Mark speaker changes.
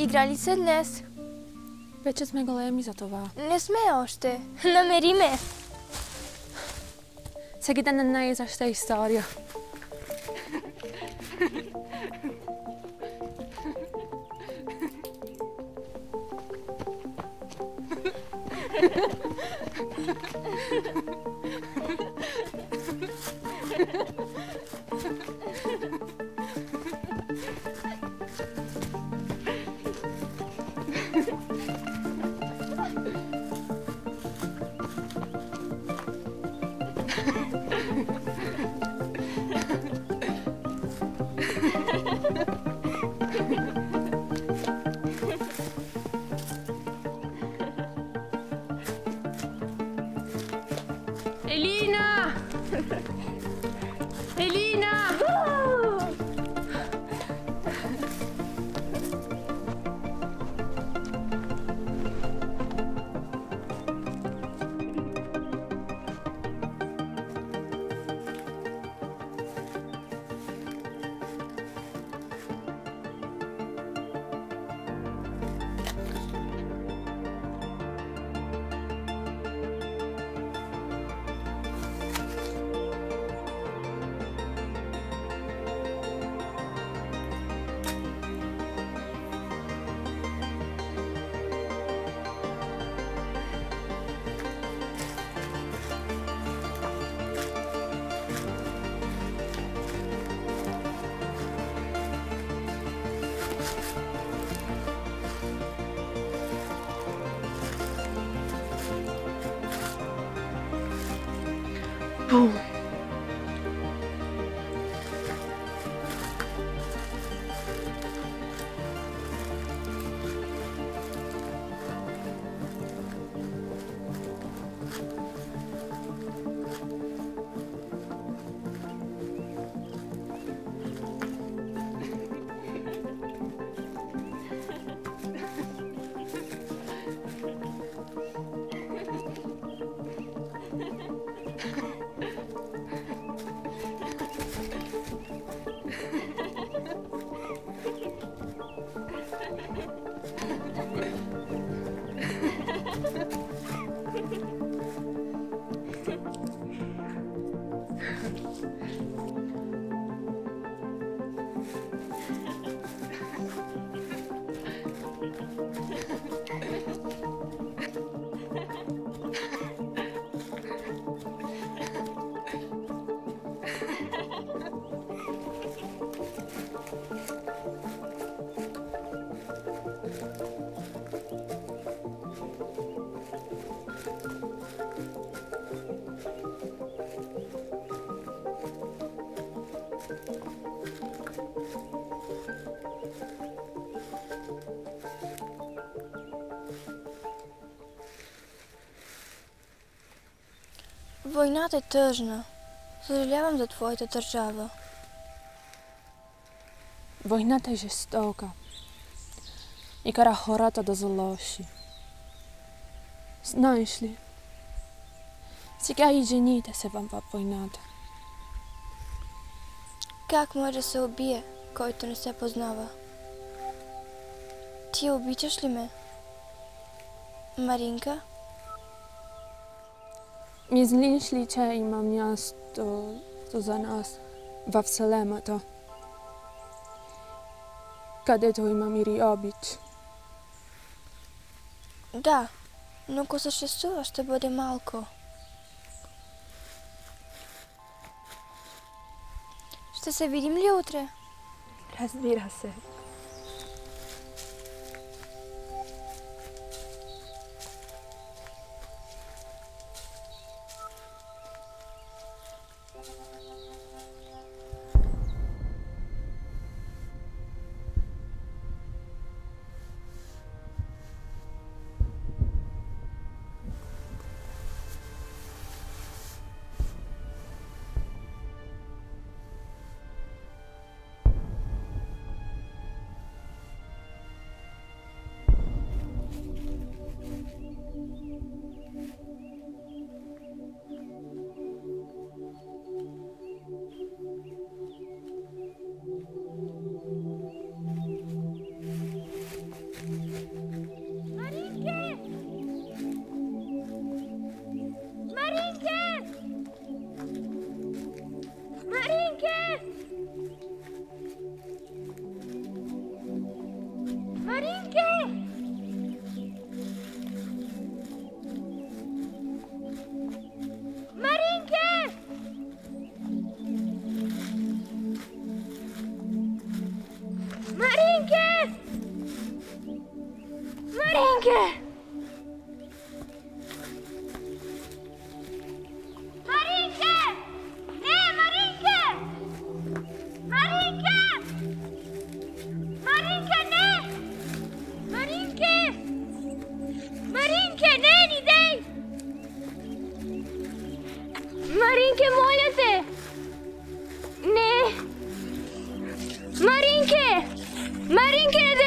Speaker 1: Играли се днес?
Speaker 2: Вече сме големи за това.
Speaker 1: Не сме още. Намери ме.
Speaker 2: Всеки ден е една и съща история. Elina! Elina! Boom.
Speaker 1: Войната е тъжна. Съжалявам за твоята държава.
Speaker 2: Войната е жестока и кара хората да са лоши. Знаеш ли, сега и жените се във войната.
Speaker 1: Как може да се убие, който не се познава? Ти обичаш ли ме? Маринка?
Speaker 2: Мислиш ли, че има място за нас в Вселената, където има мир и обич?
Speaker 1: Да, но ако съществува, ще бъде малко. Ще се видим ли утре?
Speaker 2: Разбира се.
Speaker 3: Marinke! Marinke! Marinke! Ne, Marinke! Marinke! Marinke, ne! Marinke! Marinke, ne, ni dej! Marinke, molim te! Ne! Marinke! Marinke, ne